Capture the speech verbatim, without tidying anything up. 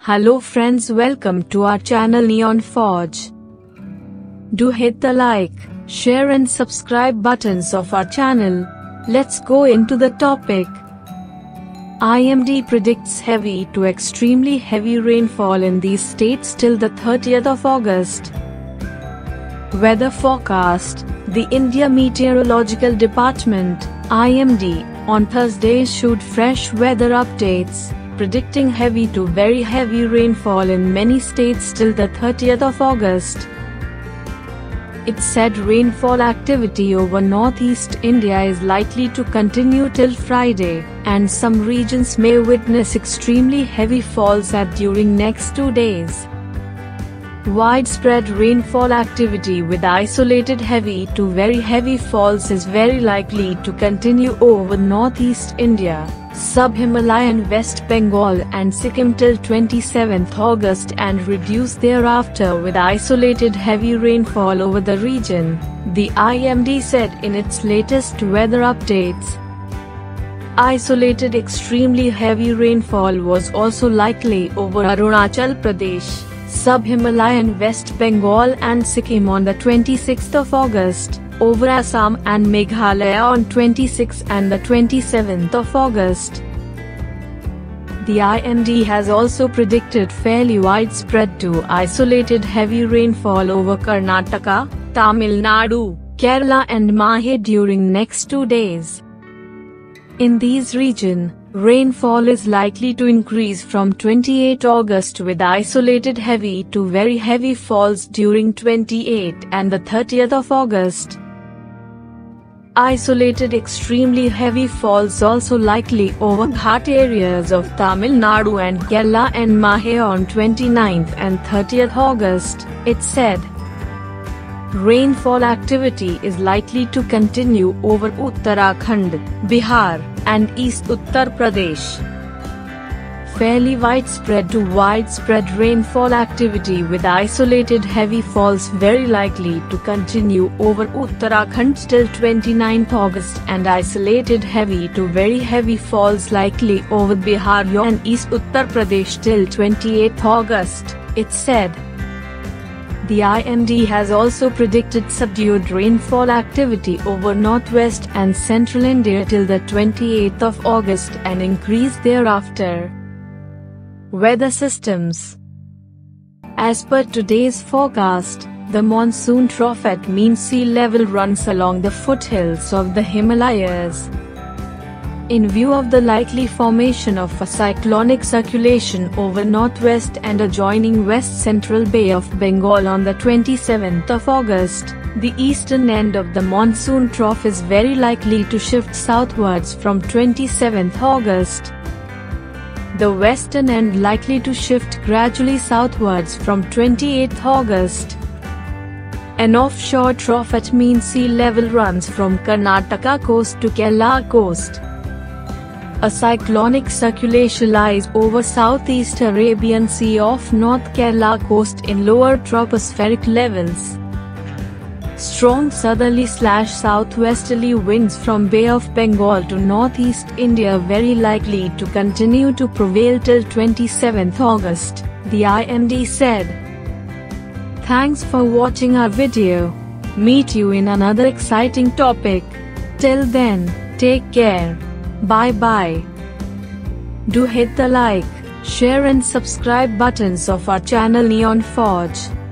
Hello friends, welcome to our channel Neon Forge. Do hit the like, share and subscribe buttons of our channel. Let's go into the topic. I M D predicts heavy to extremely heavy rainfall in these states till the thirtieth of August. Weather forecast. The India Meteorological Department, I M D, on Thursday issued fresh weather updates, predicting heavy to very heavy rainfall in many states till the thirtieth of August. It said rainfall activity over northeast India is likely to continue till Friday, and some regions may witness extremely heavy falls at during next two days. Widespread rainfall activity with isolated heavy to very heavy falls is very likely to continue over northeast India, sub-Himalayan West Bengal and Sikkim till twenty-seventh August and reduce thereafter with isolated heavy rainfall over the region, the I M D said in its latest weather updates. Isolated extremely heavy rainfall was also likely over Arunachal Pradesh, sub-Himalayan West Bengal and Sikkim on the twenty-sixth of August, over Assam and Meghalaya on twenty-sixth and the twenty-seventh of August. The I M D has also predicted fairly widespread to isolated heavy rainfall over Karnataka, Tamil Nadu, Kerala and Mahe during next two days. In these regions, rainfall is likely to increase from twenty-eighth August with isolated heavy to very heavy falls during twenty-eighth and the thirtieth of August. Isolated extremely heavy falls also likely over Ghat areas of Tamil Nadu and Kerala and Mahe on twenty-ninth and thirtieth August, it said. Rainfall activity is likely to continue over Uttarakhand, Bihar, and East Uttar Pradesh. Fairly widespread to widespread rainfall activity with isolated heavy falls very likely to continue over Uttarakhand till twenty-ninth August and isolated heavy to very heavy falls likely over Bihar and East Uttar Pradesh till twenty-eighth August, it said. The I M D has also predicted subdued rainfall activity over northwest and central India till the twenty-eighth of August and increase thereafter. Weather systems. As per today's forecast, the monsoon trough at mean sea level runs along the foothills of the Himalayas. In view of the likely formation of a cyclonic circulation over northwest and adjoining west central Bay of Bengal on the twenty-seventh of August, the eastern end of the monsoon trough is very likely to shift southwards from twenty-seventh August. The western end likely to shift gradually southwards from twenty-eighth August. An offshore trough at mean sea level runs from Karnataka coast to Kerala coast. A cyclonic circulation lies over southeast Arabian Sea off North Kerala coast in lower tropospheric levels. Strong southerly slash southwesterly winds from Bay of Bengal to northeast India very likely to continue to prevail till twenty-seventh August, the I M D said. Thanks for watching our video. Meet you in another exciting topic. Till then, take care. Bye bye. Do hit the like, share and subscribe buttons of our channel Neon Forge.